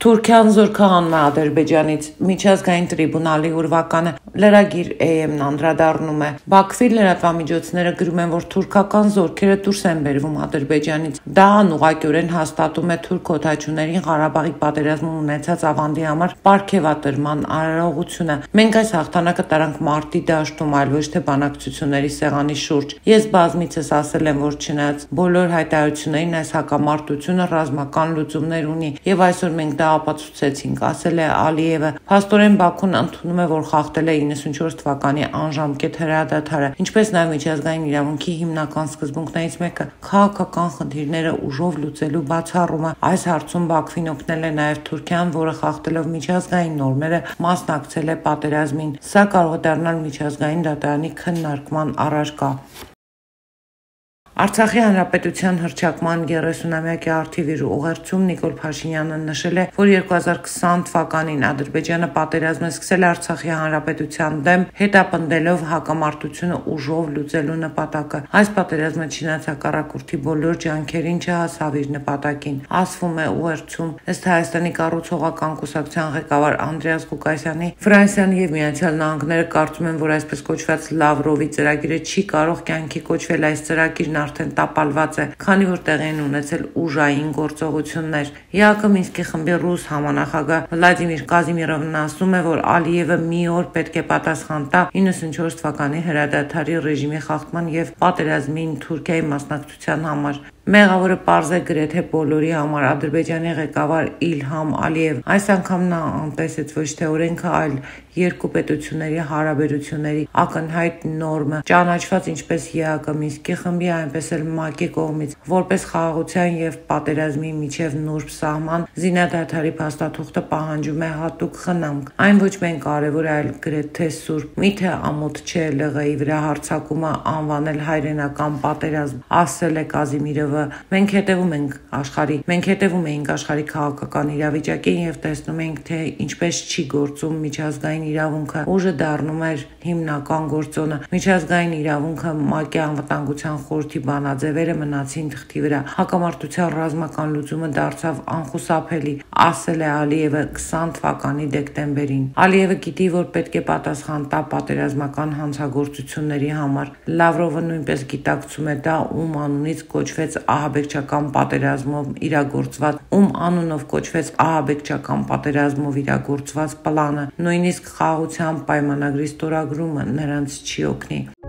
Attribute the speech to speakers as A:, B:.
A: Թուրքիան զորքահանում է Ադրբեջանից միջազգային տրիբունալի ուրվականը լրագիր EM-ն անդրադառնում է։ Բաքվի լրատվամիջոցները գրում են, որ թուրքական զորքերը դուրս են բերվում Ադրբեջանից։ Դա անուղղակիորեն հաստատում է թուրք օդաչուներին Ղարաբաղի պատերազմում ունեցած ավանդի համար պարգևատրման արարողությունը։ Մենք այս հաղթանակը տարանք մարտի դաշտում, այլ ոչ թե բանակցությունների սեղանի շուրջ։ Ես բազմիցս ասել եմ, որ չնայած բոլոր հայտարարություններին այս հակամարտությունը ռազմական լուծումներ ունի, եւ այսօր մենք դա ապացուցեցինք, ասել է Ալիևը։ Փաստորեն Բաքուն ընդունում է, որ խախտել է 94 թվականի անժամկետ հրադադարը, ինչպես նաև միջազգային իրավունքի հիմնական սկզբունքներից մեկը քաղաքական խնդիրները ուժով լուծելու բացառումը։ Այս հարցում Բաքվին օգնել է նաև Թուրքիան, որը խախտելով միջազգային նորմերը մասնակցել է պատերազմին։ Սա կարող է դառնալ միջազգային դատարանի քննարկման առարկա։ Արցախի հանրապետության հռչակման 30-ամյակի առթիվ իր ուղերձում Նիկոլ Փաշինյանը նշել է, որ 2020 թվականին Ադրբեջանը պատերազմ է սկսել Արցախի հանրապետության դեմ, հետապնդելով հակամարտությունը ուժով լուծելու նպատակը։ Այս պատերազմը չնայած հակառակորդի բոլոր ջանքերին չհասավ իր նպատակին, ասվում է ուղերձում։ Ըստ Հայաստանի կառուցողական կուսակցության ղեկավար Անդրեաս Ղուկասյանի, Ֆրանսիան եւ Միացյալ Նահանգները կարծում են, որ այսպես կոչված Լավրովի ծրագիրը չի կարող կյանքի կոչվել։ Այս ծրագիրն արդեն տապալված է, քանի որ տեղի են ունեցել ուժային գործողություններ։ ԵԱԿ Մինսկի խմբի ռուս համանախագահ Վլադիմիր Կազիմիրովն ասում է, որ Ալիևը մի օր պետք է պատասխան տա 94 թվականի հրադադարի ռեժիմի խախտման եւ պատերազմին Թուրքիայի մասնակցության համար։ Մեղավորը պարզ է գրեթե բոլորի համար Ադրբեջանի ղեկավար Իլհամ Ալիև։ Այս անգամ նա անտեսեց ոչ թե օրենքը, այլ երկու պետությունների հարաբերությունների ակնհայտ նորմը, ճանաչված ինչպես ԵԱԿ Մինսկի խմբի, այնպես էլ ՄԱԿ-ի կողմից, որպես խաղաղության եւ պատերազմի միջև նուրբ սահման, զինադադարի փաստաթուղթը պահանջում է հատուկ խնամք։ Այն ոչ միայն կարևոր է, այլ գրեթե սուրբ։ Միթե ամոթ չէ ԼՂ-ի վրա հարձակումը անվանել հայրենական պատերազմ, ասել է Կազիմիրովը։ Մենք հետևում էինք աշխարհի քաղաքական իրավիճակին եւ տեսնում էինք, թե ինչպես չի գործում միջազգային իրավունքը։ Ուժը դառնում էր հիմնական գործոնը։ Միջազգային իրավունքը, ՄԱԿ-ի անվտանգության խորհրդի բանաձևերը մնացին թղթի վրա։ Հակամարտության ռազմական լուծումը դարձավ անխուսափելի, ասել է Ալիևը 20 թվականի դեկտեմբերին։ Ալիևը գիտի, որ պետք է պատասխան տա պատերազմական հանցագործությունների համար։ Լավրովը նույնպես գիտակցում է դա, ում անունից կոչվեց ահաբեկչական պատերազմով իրագործված պլանը, նույնիսկ խաղաղության պայմանագրի ստորագրումը նրանց չի օգնի։